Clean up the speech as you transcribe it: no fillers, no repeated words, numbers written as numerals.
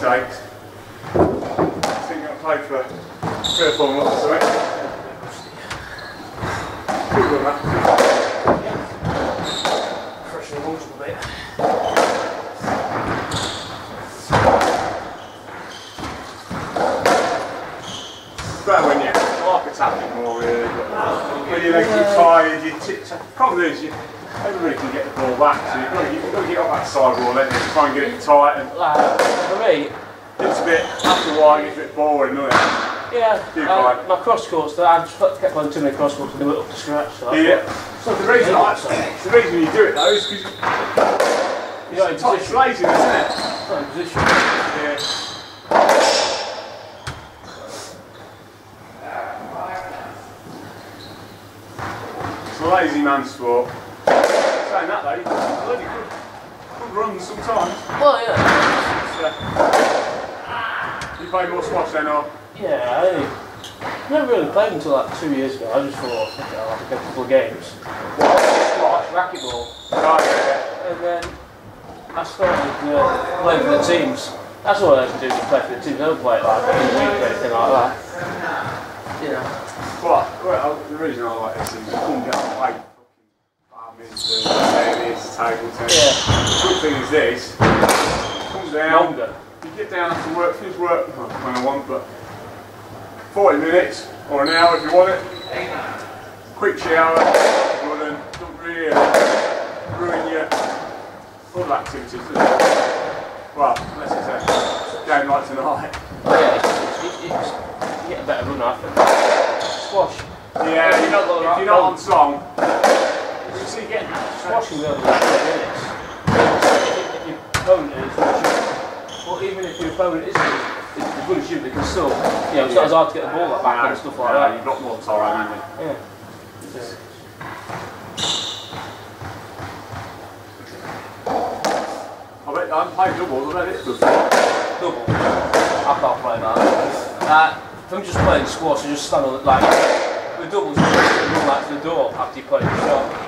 mistakes. I think I'll play for 3 or 4 months or something. Good one, that. Freshen the lungs a bit. Better when you're like attacking more really, but when you're tired, you problem is everybody can get the ball back, so you've got to get off that side wall, then try and get it tight, and For me, it's a bit, after a while it gets a bit boring, doesn't it? yeah, my cross courts, I just kept playing too many cross courts and do it up to scratch. So so the reason you do it though is because you're not in position. It's laziness, isn't it? It's not in position. Yeah. It's a lazy man's sport. Saying that though, you bloody good run sometimes. Well, yeah. You play more squash then, or? Yeah, I never really played until like 2 years ago. I just thought, okay, I'll have to get a couple of games. Squash, racquetball. Oh, yeah. And then I started playing for the teams. That's all I have to do, is play for the teams. I don't play like in the week or anything like that. You know. Well, the reason I like this is you couldn't get on play badminton, tennis, table tennis. Yeah. The good thing is this, come down, Longer. you get down after work, finish work, when I want, but 40 minutes or an hour if you want it. Quick shower, running, don't really ruin your other activities, does it? Well, unless it's a game like tonight. Oh yeah, you get a better run after. Squash. Yeah, if you're not on song, you see getting Squash can go over 20 minutes. If your opponent is well, even if your opponent isn't as good as you, they can still, you know, it's not as hard to get the ball back and stuff like that. You've got more time, haven't you? Yeah. I bet I haven't played doubles, I bet it's good. Double. I can't play that. If I'm just playing squash, I just stand on it like with doubles, you just run like to the door after you play the shot.